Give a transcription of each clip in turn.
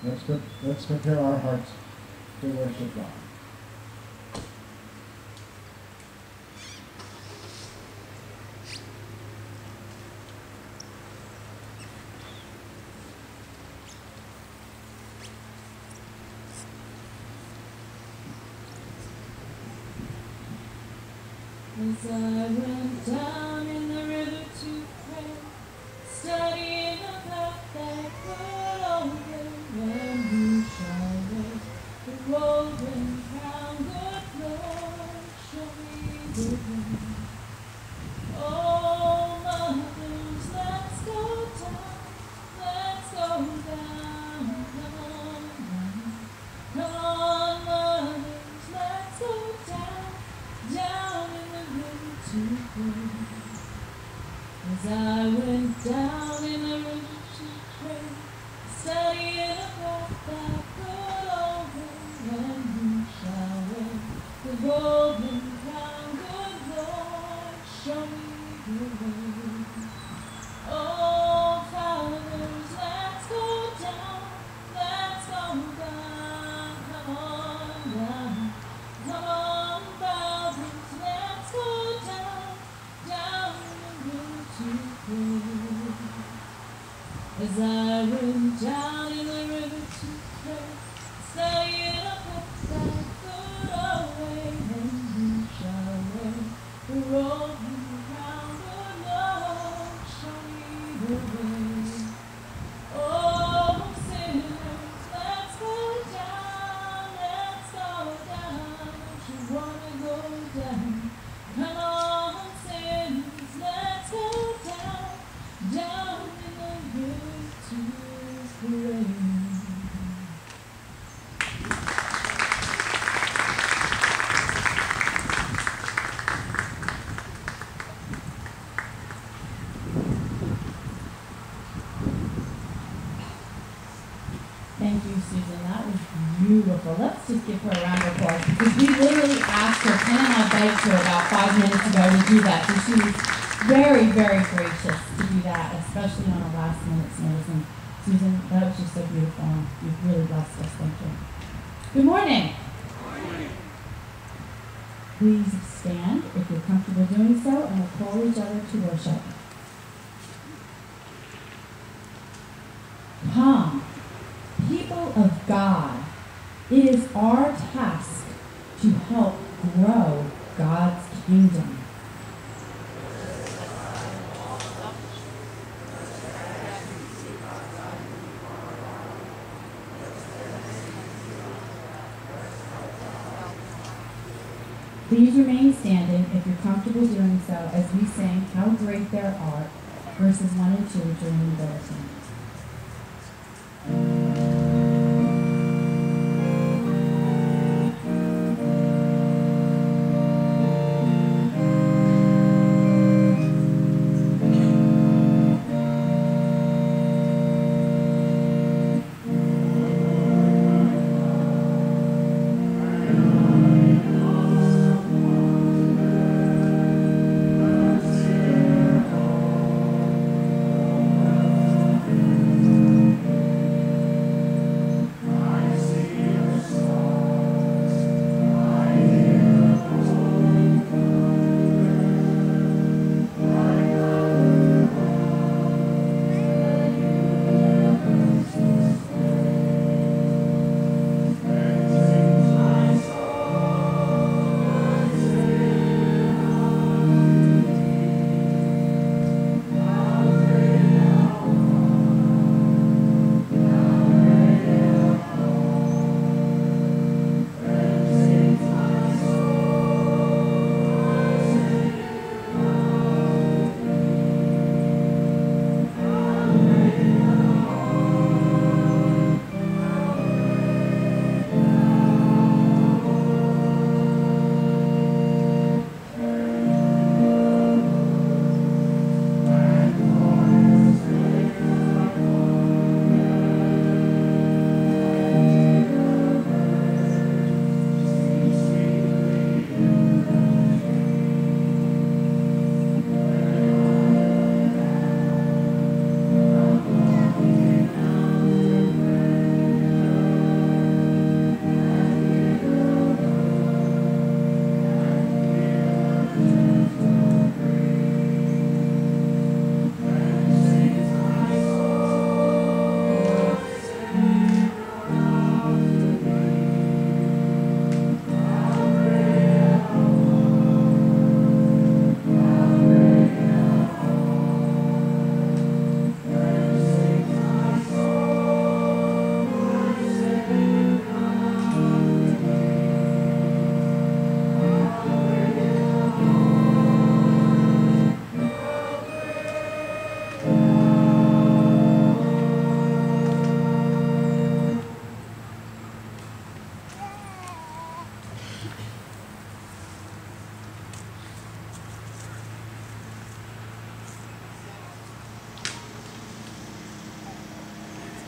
Let's prepare our hearts to worship God. As I went down in the river to pray, studying the path that could open, and who shall wear the golden crown? Good Lord, show me the way. Oh, mothers, let's go down, let's go down, come on down. Come on, mothers, let's go down, down in the river to pray. As I went down in the river to pray, studying a path that could open, and who shall wear the golden crown? Good Lord, show me the way. Oh, fathers, let's go down, let's go down, come on down. Come on, fathers, let's go down, down in the river to pray. As I went down in the river to pray, studying a path that could away, and who shall wear the golden crown? Good Lord, show me the way. Oh, sinners, let's go down, let's go down. Don't you wanna go down? Come on, sinners, let's go down, down in the river to pray. Thank you, Susan. That was beautiful. Let's just give her a round of applause because we literally asked her, Ken and I begged her about 5 minutes ago to do that. So she was very, very gracious to do that, especially on a last minute's notice. And Susan, that was just so beautiful. You've really blessed us. Thank you. Good morning. Good morning. Please stand if you're comfortable doing so, and we'll call each other to worship. Come. People of God, it is our task to help grow God's kingdom. Please remain standing if you're comfortable doing so as we sing How Great Thou Art, verses 1 and 2 during the devotion.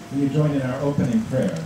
Will you join in our opening prayer?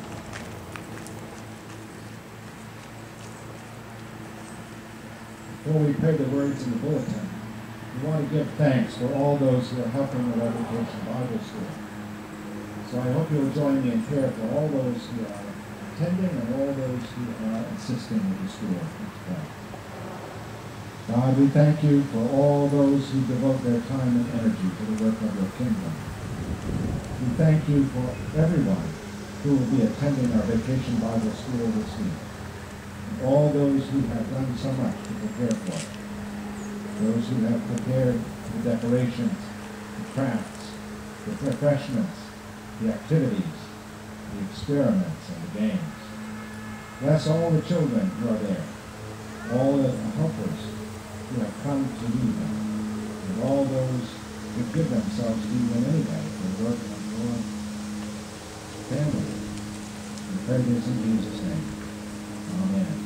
Before we pray the words in the bulletin, we want to give thanks for all those who are helping with our Vacation Bible School. So I hope you'll join me in prayer for all those who are attending and all those who are assisting with the school. Let's pray. God, we thank you for all those who devote their time and energy to the work of your kingdom. We thank you for everyone who will be attending our Vacation Bible School this week. And all those who have done so much to prepare for it. Those who have prepared the decorations, the crafts, the refreshments, the activities, the experiments, and the games. Bless all the children who are there, all the helpers who have come to lead them, and all those who give themselves to you in any way for the work of your family. We pray this in Jesus' name. Amen.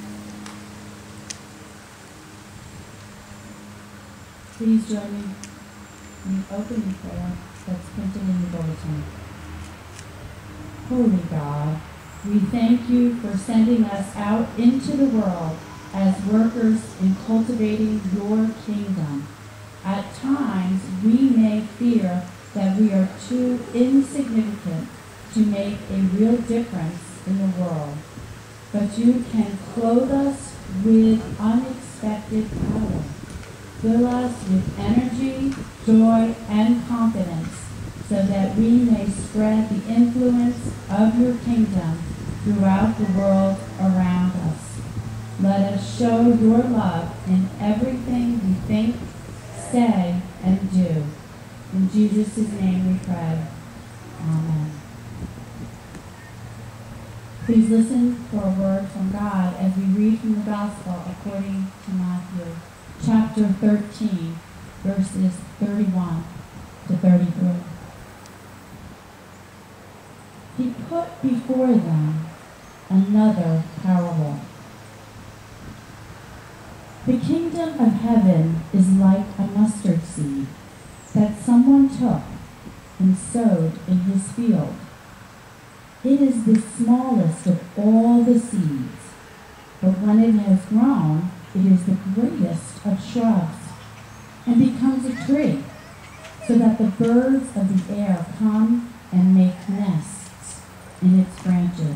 Please join me in the opening prayer that's printed in the bulletin. Holy God, we thank you for sending us out into the world as workers in cultivating your kingdom. At times, we may fear that we are too insignificant to make a real difference in the world. But you can clothe us with unexpected power. Fill us with energy, joy, and confidence so that we may spread the influence of your kingdom throughout the world around us. Let us show your love in everything we think, say, and do. In Jesus' name we pray. Amen. Please listen for a word from God as we read from the Gospel according to Matthew, chapter 13, verses 31 to 33. He put before them another parable. The kingdom of heaven is like a mustard seed that someone took and sowed in his field. It is the smallest of all the seeds, but when it has grown, it is the greatest of shrubs and becomes a tree, so that the birds of the air come and make nests in its branches.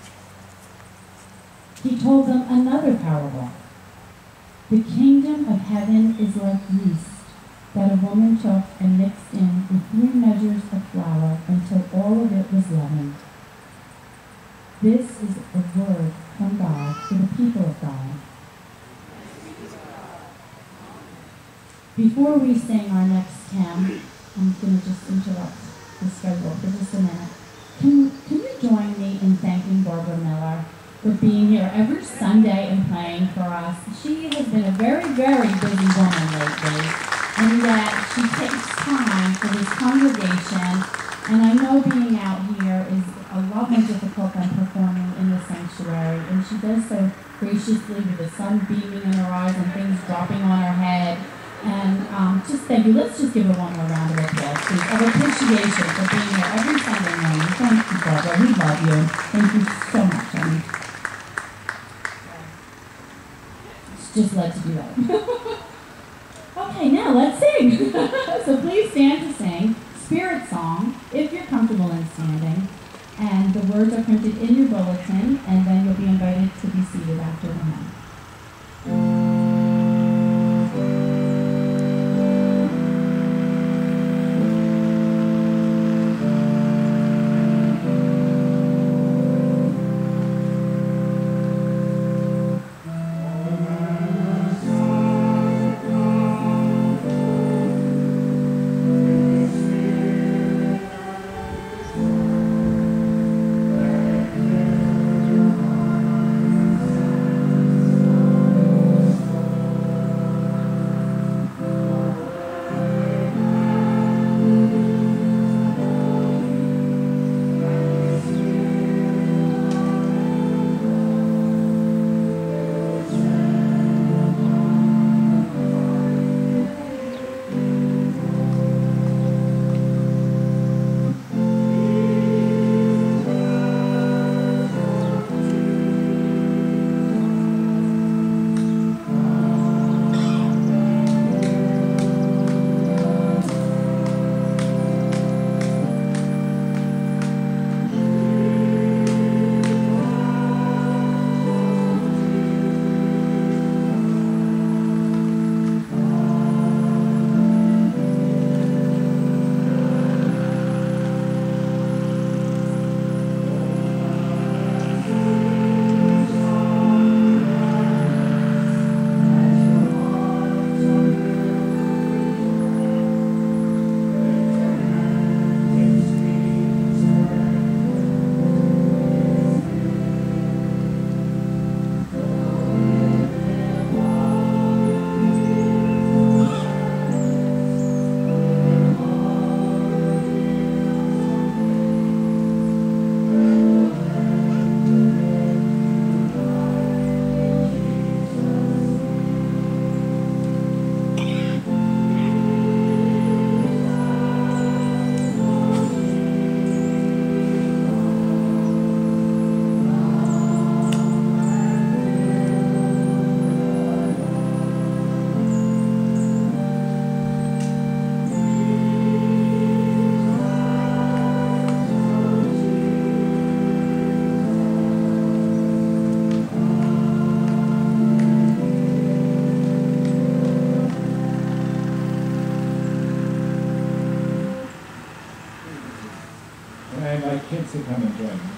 He told them another parable. The kingdom of heaven is like yeast that a woman took and mixed in with 3 measures of flour until all of it was leavened. This is a word from God to the people of God. Before we sing our next hymn, I'm going to just interrupt the schedule for just a minute. Can you join me in thanking Barbara Miller for being here every Sunday and playing for us? She has been a very, very busy woman lately, and yet she takes time for this congregation. And I know being out here is a lot more difficult than performing in the sanctuary, and she does so graciously with the sun beaming in her eyes and things dropping on her head. And just thank you. Let's just give her one more round of applause, please, of appreciation for being here every Sunday morning. Thank you, Barbara. We love you. Thank you so much. I mean, just led to do that. Okay, now let's sing. So please stand to sing Spirit Song, if you're comfortable in standing. And the words are printed in your bulletin, and then you'll be invited to be seated after the hymn. Thank you. invite kids to come and join me.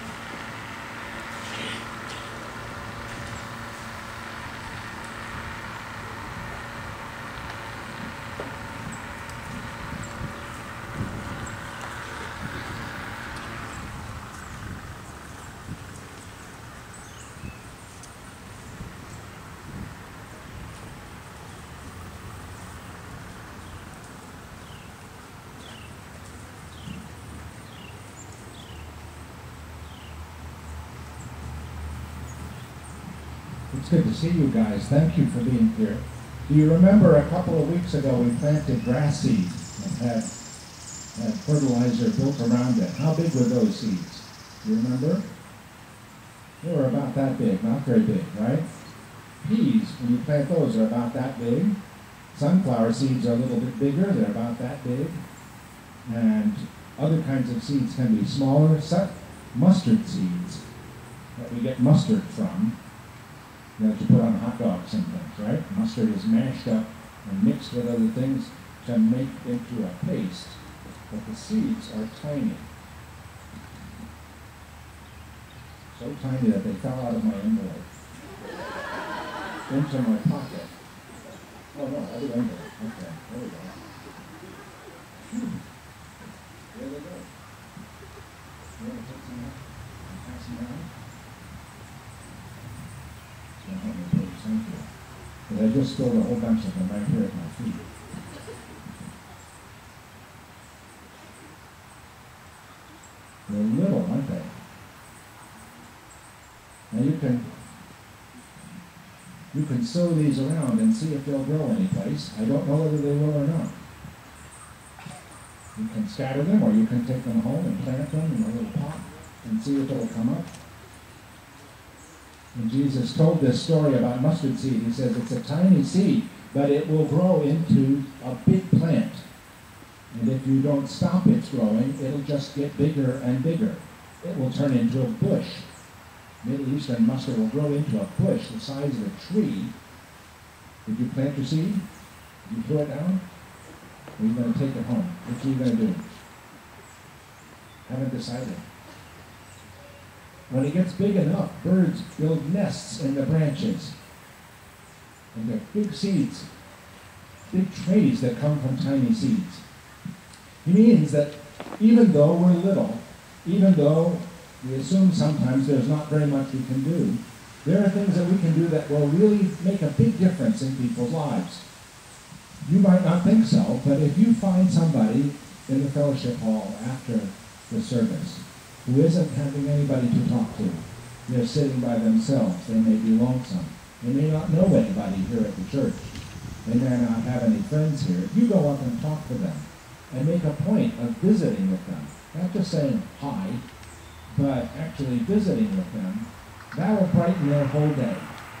It's good to see you guys. Thank you for being here. Do you remember a couple of weeks ago we planted grass seeds and had fertilizer built around it? How big were those seeds? Do you remember? They were about that big, not very big, right? Peas, when you plant those, are about that big. Sunflower seeds are a little bit bigger. They're about that big. And other kinds of seeds can be smaller. Mustard seeds that we get mustard from, that you put on hot dogs and things, right? Mustard is mashed up and mixed with other things to make into a paste, but the seeds are tiny. So tiny that they fell out of my envelope into my pocket. Oh no, other envelope. Okay, there we go. There they go. You want to take some out and pass them around? Thank you. But I just spilled a whole bunch of them right here at my feet. They're little, aren't they? Now you can sow these around and see if they'll grow anyplace. I don't know whether they will or not. You can scatter them, or you can take them home and plant them in a little pot and see if it'll come up. And Jesus told this story about mustard seed. He says it's a tiny seed, but it will grow into a big plant. And if you don't stop its growing, it'll just get bigger and bigger. It will turn into a bush. Middle Eastern mustard will grow into a bush the size of a tree. Did you plant your seed? Did you throw it down? Or are you going to take it home? What are you going to do? Haven't decided. When it gets big enough, birds build nests in the branches. And they're big seeds, big trays that come from tiny seeds. He means that even though we're little, even though we assume sometimes there's not very much we can do, there are things that we can do that will really make a big difference in people's lives. You might not think so, but if you find somebody in the fellowship hall after the service who isn't having anybody to talk to, they're sitting by themselves, they may be lonesome, they may not know anybody here at the church, they may not have any friends here, you go up and talk to them and make a point of visiting with them. Not just saying hi, but actually visiting with them. That will brighten their whole day.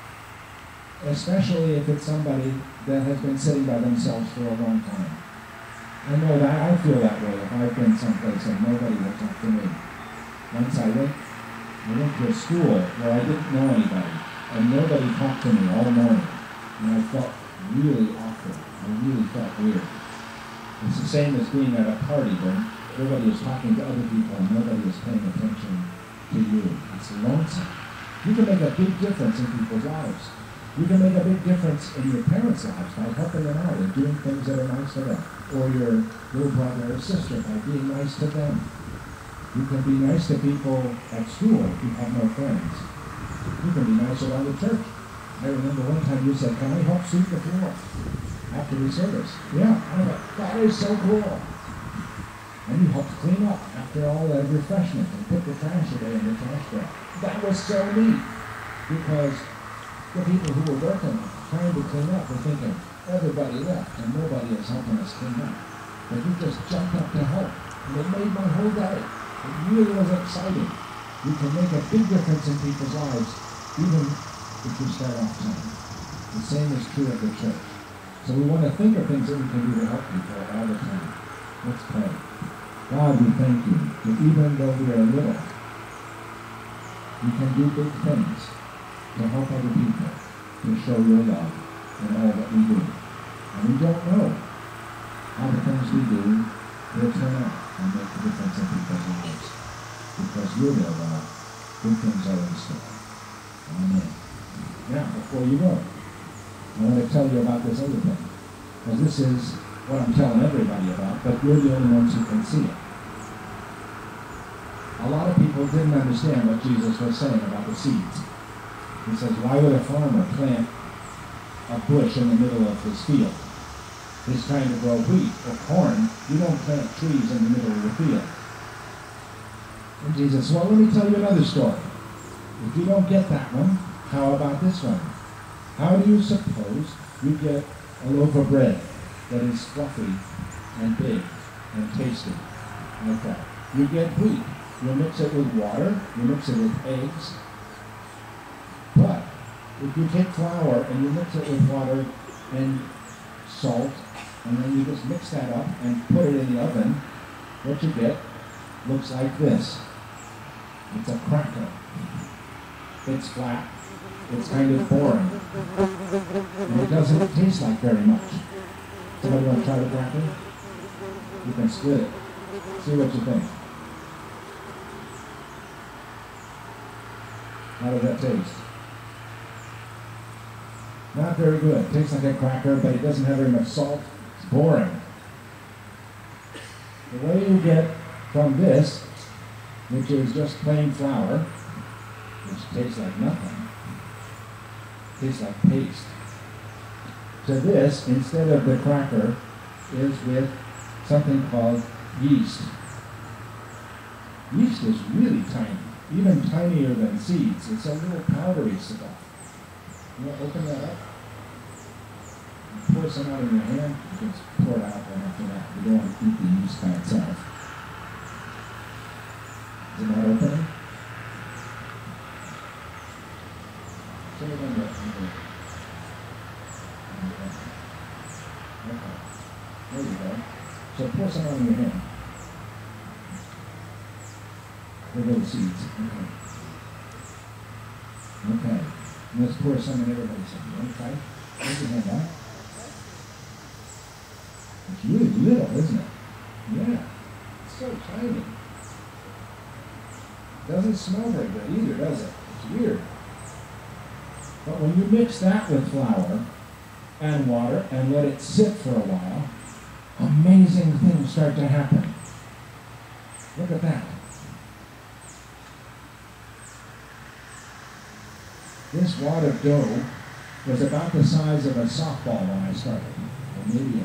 Especially if it's somebody that has been sitting by themselves for a long time. I know that I feel that way if I've been someplace and nobody will talk to me. Once I went to a school where I didn't know anybody, and nobody talked to me all morning, and I felt really awkward. I really felt weird. It's the same as being at a party where everybody is talking to other people and nobody is paying attention to you. It's lonesome. You can make a big difference in people's lives. You can make a big difference in your parents' lives by helping them out and doing things that are nice to them. Or your little brother or sister by being nice to them. You can be nice to people at school if you have no friends. You can be nice around the church. I remember one time you said, "Can I help sweep the floor?" After the service. Yeah, I thought, that is so cool. And you helped clean up after all the refreshment and put the trash away in the trash bag. That was so neat, because the people who were working, trying to clean up, were thinking, everybody left and nobody is helping us clean up. But you just jumped up to help, and it made my whole day. It really was exciting. You can make a big difference in people's lives, even if you start off time. The same is true of the church. So we want to think of things that we can do to help people all the time. Let's pray. God, we thank you that even though we are little, we can do big things to help other people, to show your love in all that we do. And we don't know how the things we do will turn out and make a difference in people's lives. because you know that good things are in store. Amen. Now, before you go, I want to tell you about this other thing, because this is what I'm telling everybody about, but you're the only ones who can see it. A lot of people didn't understand what Jesus was saying about the seeds. He says, why would a farmer plant a bush in the middle of his field? He's trying to grow wheat or corn. You don't plant trees in the middle of the field. And Jesus said, well, let me tell you another story. If you don't get that one, how about this one? How do you suppose you get a loaf of bread that is fluffy and big and tasty like that? You get wheat. You mix it with water. You mix it with eggs. But if you take flour and you mix it with water and salt, and then you just mix that up and put it in the oven, what you get looks like this. It's a cracker. It's flat. It's kind of boring. And it doesn't taste like very much. Somebody want to try the cracker? You can split it. See what you think. How does that taste? Not very good. It tastes like a cracker, but it doesn't have very much salt. It's boring. The way you get from this, which is just plain flour, which tastes like nothing, tastes like paste, to this, instead of the cracker, is with something called yeast. Yeast is really tiny, even tinier than seeds. It's a little powdery stuff. You want to open that up? Pour some out in your hand. You can just pour it out right after that. You don't want to eat the yeast by itself. Is it not opening? Show it on the okay. There you go. So pour some out in your hand. There go the seeds. Okay. Let's pour some in everybody's hand. You want to try it? Put your hand out. It's really little, isn't it? Yeah. It's so tiny. Doesn't smell very good either, does it? It's weird. But when you mix that with flour and water and let it sit for a while, amazing things start to happen. Look at that. This wad of dough was about the size of a softball when I started, or maybe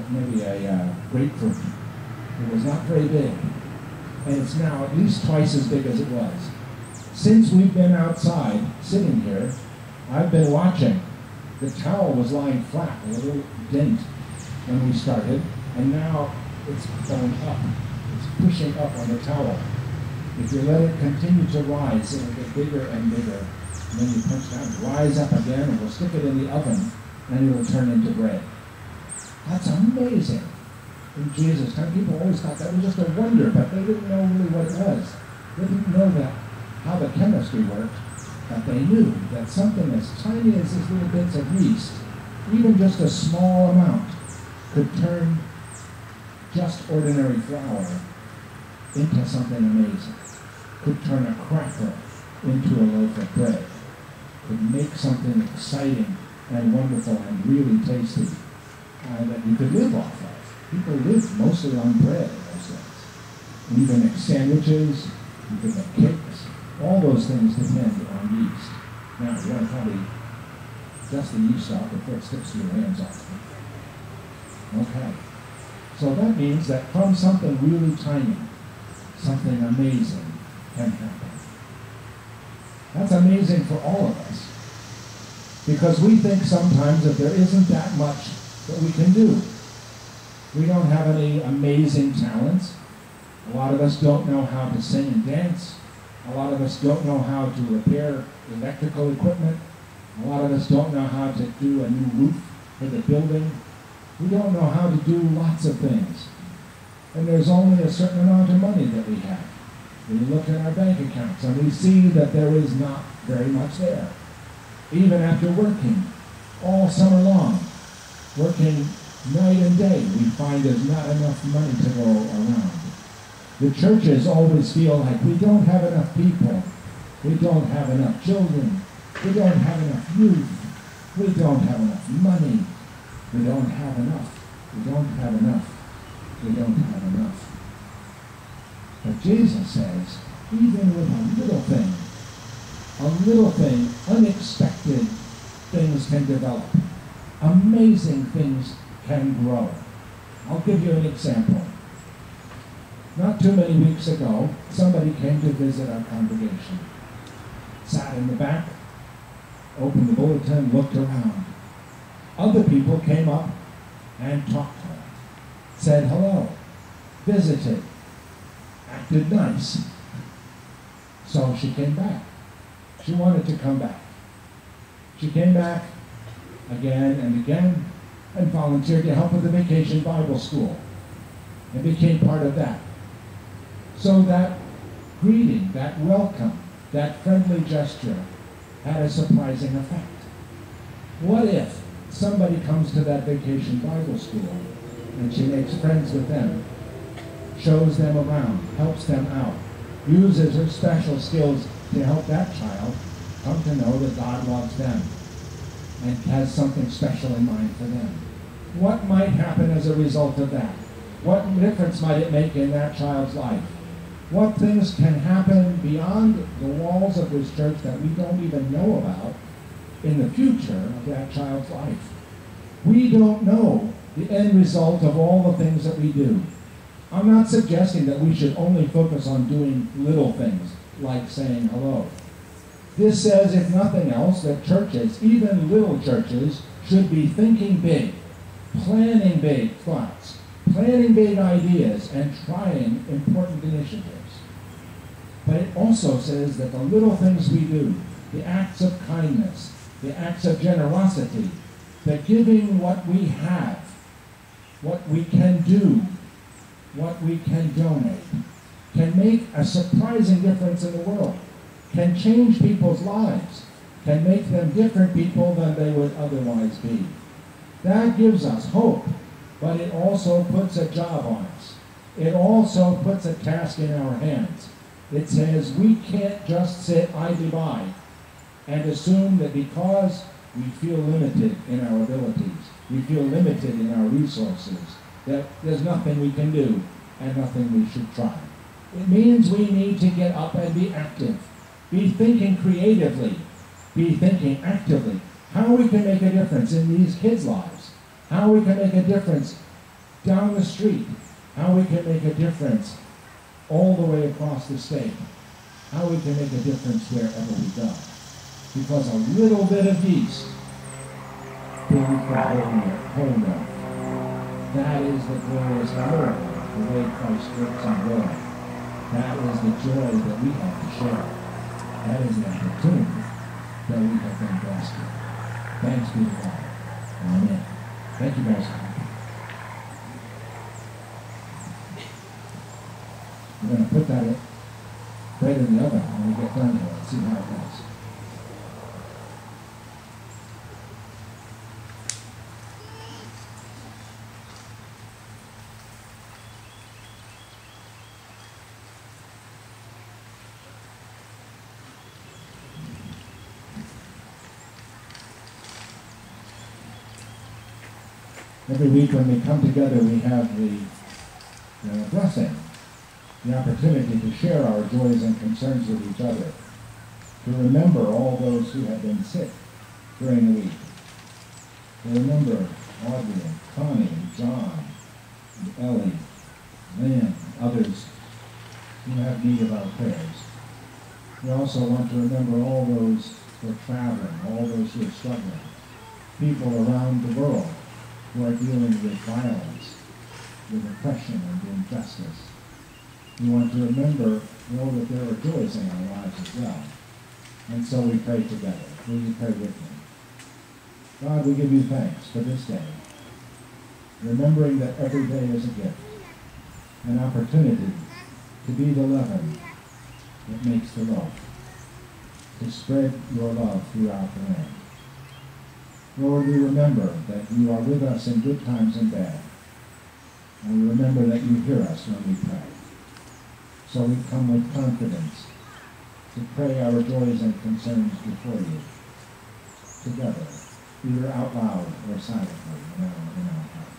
a grapefruit. It was not very big, and it's now at least twice as big as it was. Since we've been outside, sitting here, I've been watching. The towel was lying flat, a little dent when we started, and now it's going up. It's pushing up on the towel. If you let it continue to rise, it'll get bigger and bigger. And then you punch down, rise up again, and we'll stick it in the oven, and it'll turn into bread. That's amazing. In Jesus' time, people always thought that was just a wonder, but they didn't know really what it was. They didn't know that how the chemistry worked, but they knew that something as tiny as these little bits of yeast, even just a small amount, could turn just ordinary flour into something amazing. Could turn a cracker into a loaf of bread. Could make something exciting and wonderful and really tasty that you could live off of. People lived mostly on bread in those days. You can make sandwiches, you can make cakes, all those things depend on yeast. Now, you want to probably dust the yeast off before it sticks to your hands off. Okay. So that means that from something really tiny, something amazing can happen. That's amazing for all of us. Because we think sometimes that there isn't that much that we can do. We don't have any amazing talents. A lot of us don't know how to sing and dance. A lot of us don't know how to repair electrical equipment. A lot of us don't know how to do a new roof for the building. We don't know how to do lots of things. And there's only a certain amount of money that we have. We look at our bank accounts and we see that there is not very much there. Even after working all summer long, working night and day, we find there's not enough money to go around. The churches always feel like we don't have enough people. We don't have enough children. We don't have enough youth. We don't have enough money. We don't have enough. We don't have enough. We don't have enough. But Jesus says, even with a little thing, unexpected things can develop. Amazing things can grow. I'll give you an example. Not too many weeks ago, somebody came to visit our congregation. Sat in the back, opened the bulletin, looked around. Other people came up and talked to her, said hello, visited, acted nice. So she came back. She wanted to come back. She came back again and again and volunteered to help with the Vacation Bible School and became part of that. So that greeting, that welcome, that friendly gesture had a surprising effect. What if somebody comes to that Vacation Bible School and she makes friends with them, shows them around, helps them out, uses her special skills to help that child come to know that God loves them and has something special in mind for them? What might happen as a result of that? What difference might it make in that child's life? What things can happen beyond the walls of this church that we don't even know about in the future of that child's life? We don't know the end result of all the things that we do. I'm not suggesting that we should only focus on doing little things like saying hello. This says, if nothing else, that churches, even little churches, should be thinking big, planning big thoughts, planning big ideas, and trying important initiatives. But it also says that the little things we do, the acts of kindness, the acts of generosity, the giving what we have, what we can do, what we can donate, can make a surprising difference in the world, can change people's lives, can make them different people than they would otherwise be. That gives us hope, but it also puts a job on us. It also puts a task in our hands. It says we can't just sit idly by and assume that because we feel limited in our abilities, we feel limited in our resources, that there's nothing we can do and nothing we should try. It means we need to get up and be active, be thinking creatively, be thinking actively, how we can make a difference in these kids' lives, how we can make a difference down the street, how we can make a difference all the way across the state, how we can make a difference wherever we go. Because a little bit of yeast builds the whole loaf. That is the glorious miracle, the way Christ works in the world. That is the joy that we have to share. That is the opportunity that we have been blessed with. Thanks be to God. Amen. Thank you, guys. We're going to put that right in the oven when we get done here and see how it goes. Every week when we come together, we have the blessing, the opportunity to share our joys and concerns with each other, to remember all those who have been sick during the week, to remember Audrey and Connie and John and Ellie, Lynn, others who have need of our prayers. We also want to remember all those who are traveling, all those who are struggling, people around the world who are dealing with violence, with oppression and injustice. We want to remember, know that there are joys in our lives as well. And so we pray together. Will you pray with me? God, we give you thanks for this day, remembering that every day is a gift, an opportunity to be the leaven that makes the loaf, to spread your love throughout the land. Lord, we remember that you are with us in good times and bad. And we remember that you hear us when we pray. So we come with confidence to pray our joys and concerns before you, together, either out loud or silently in our hearts.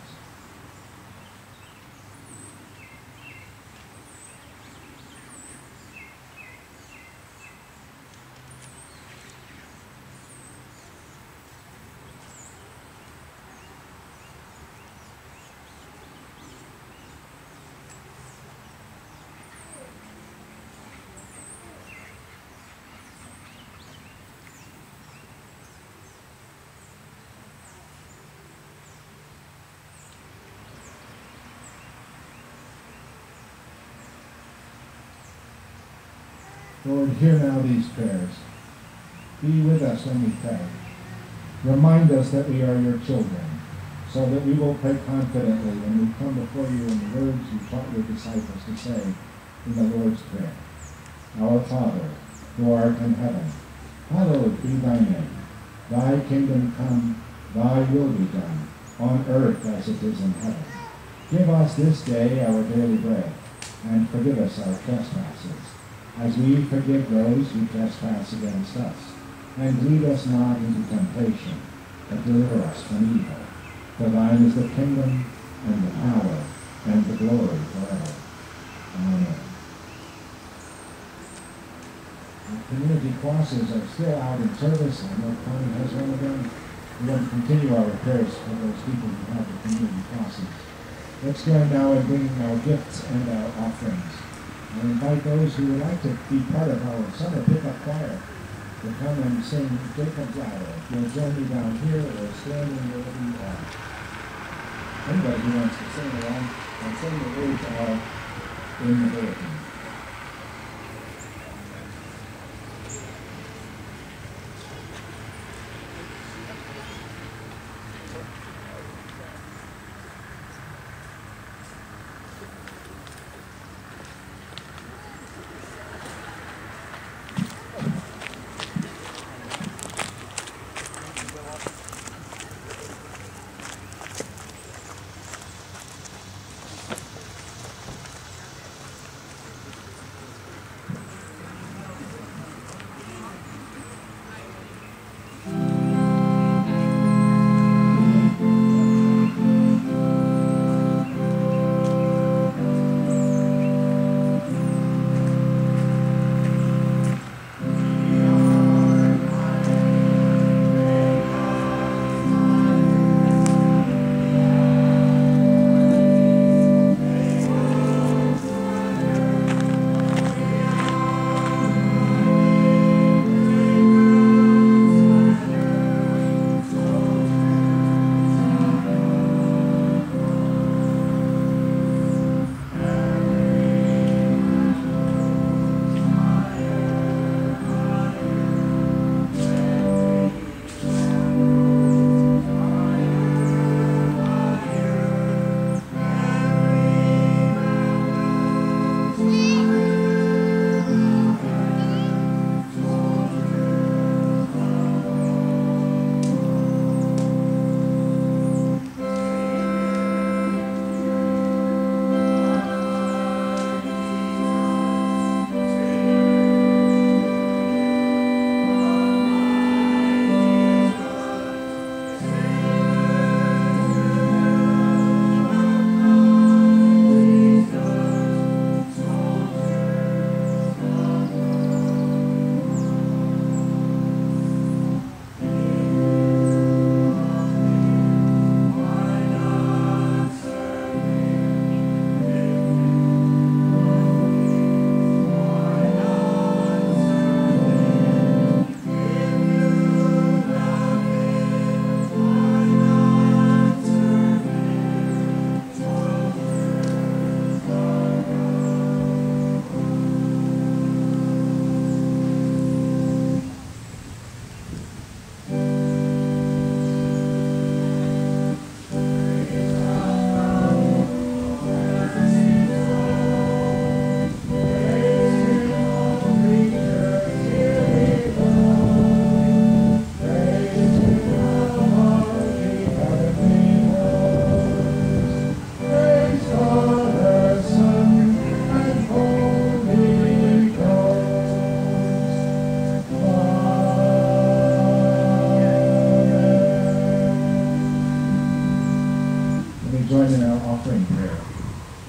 Lord, hear now these prayers. Be with us when we pray. Remind us that we are your children, so that we will pray confidently when we come before you in the words you taught your disciples to say in the Lord's Prayer. Our Father, who art in heaven, hallowed be thy name. Thy kingdom come, thy will be done, on earth as it is in heaven. Give us this day our daily bread, and forgive us our trespasses, as we forgive those who trespass against us. And lead us not into temptation, but deliver us from evil. For thine is the kingdom, and the power, and the glory forever. Amen. The community crosses are still out in service. I know Connie has one of them. We want to continue our prayers for those people who have the community crosses. Let's join now in bringing our gifts and our offerings. I invite those who would like to be part of our summer pickup choir to come and sing Jacob's Ladder. If you'll join me down here or standing wherever you are. Anybody who wants to sing along, and sing the words are in the bulletin.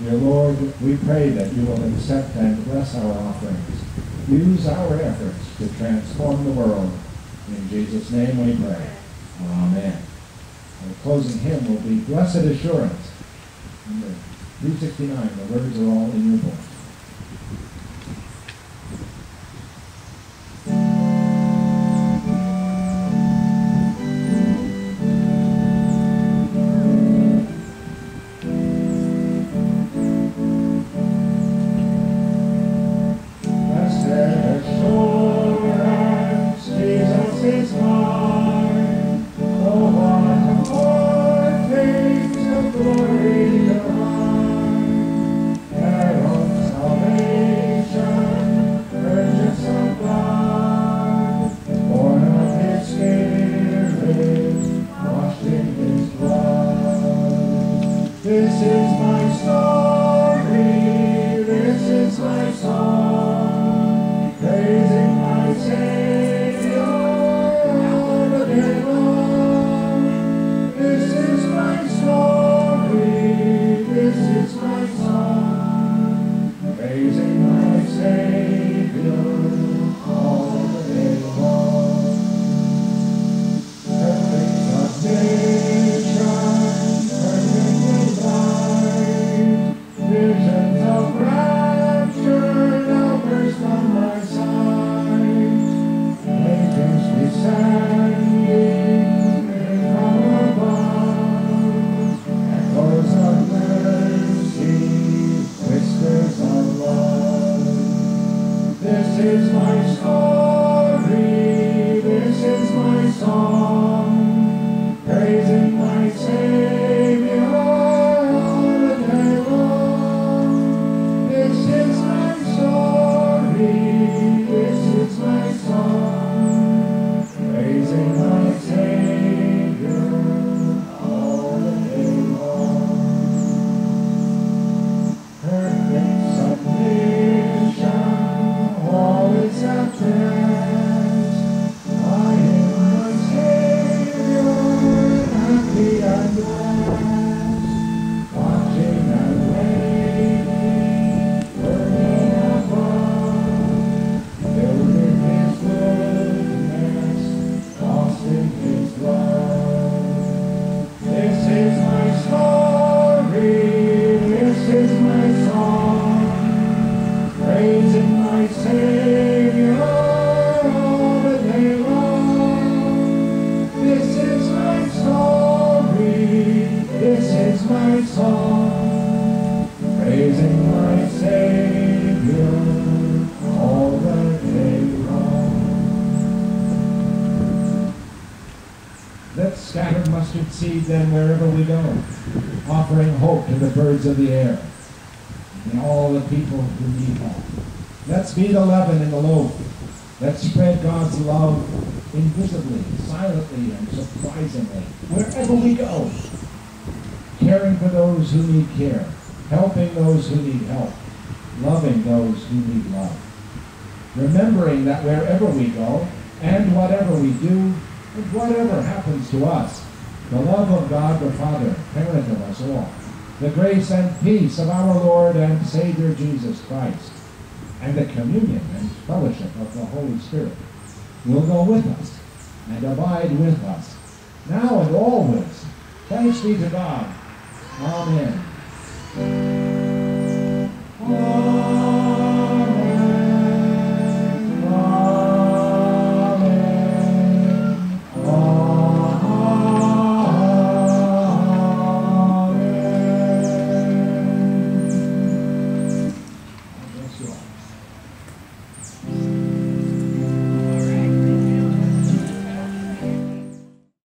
Dear Lord, we pray that you will accept and bless our offerings. Use our efforts to transform the world. In Jesus' name we pray. Amen. Our closing hymn will be Blessed Assurance. Number 369. The words are all in your book. Seed then wherever we go, offering hope to the birds of the air and all the people who need help. Let's be the leaven in the loaf. Let's spread God's love invisibly, silently, and surprisingly, wherever we go. Caring for those who need care, helping those who need help, loving those who need love. Remembering that wherever we go, and whatever we do, and whatever happens to us, the love of God the Father, parent of us all, the grace and peace of our Lord and Savior Jesus Christ, and the communion and fellowship of the Holy Spirit will go with us and abide with us, now and always. Thanks be to God. Amen.